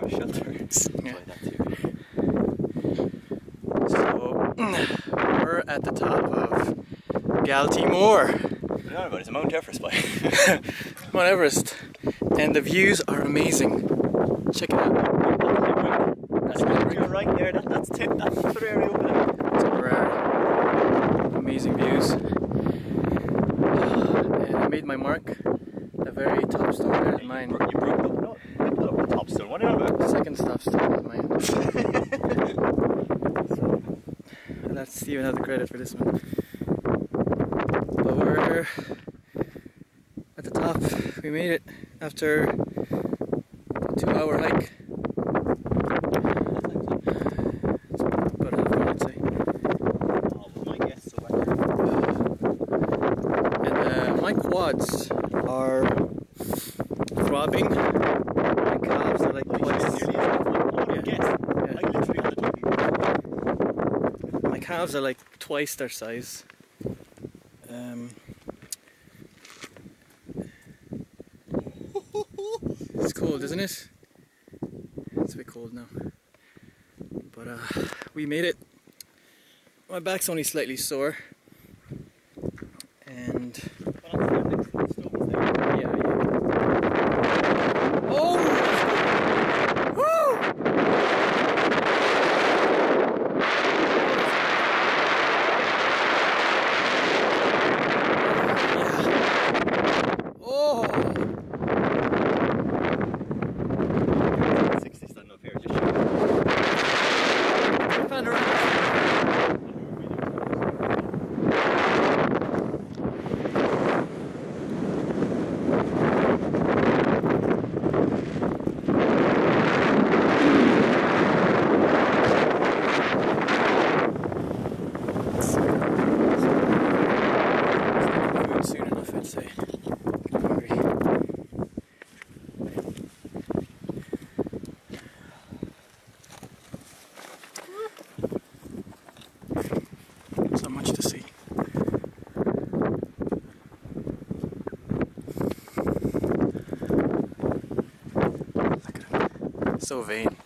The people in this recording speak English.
shelters. Yeah. That too. So we're at the top of Galtymore. What are you on about? It's a Mount Everest, boy. Mount Everest, and the views are amazing. Check it out. That's right there. That's tip. That's the area over there. It's rare. Amazing views. And I made my mark. The very top stone there is mine. You broke up. No, you put up the top stone. What are you on about? Second top stone is mine. So, let Steven have the credit for this one. But we're at the top. We made it after a 2-hour hike. It's about half an hour, I'd say. Oh, my guess. And my quads are throbbing. My calves are like twice. My calves are like twice their size. It's cold, isn't it? It's a bit cold now. But we made it. My back's only slightly sore. And yeah. Oh! Woo! Yeah. Oh! 60 standing up here. Just show. Pan around. Soon enough, I'd say. I'm hungry. So much to see. Look at him. So vain.